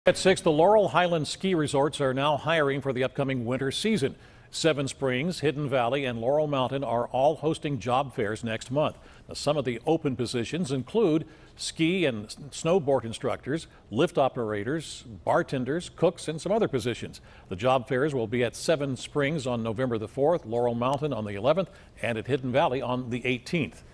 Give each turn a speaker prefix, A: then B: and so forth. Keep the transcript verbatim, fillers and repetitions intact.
A: At six, the Laurel Highland ski resorts are now hiring for the upcoming winter season. Seven Springs, Hidden Valley, and Laurel Mountain are all hosting job fairs next month. Now, some of the open positions include ski and snowboard instructors, lift operators, bartenders, cooks, and some other positions. The job fairs will be at Seven Springs on November the fourth, Laurel Mountain on the eleventh, and at Hidden Valley on the eighteenth.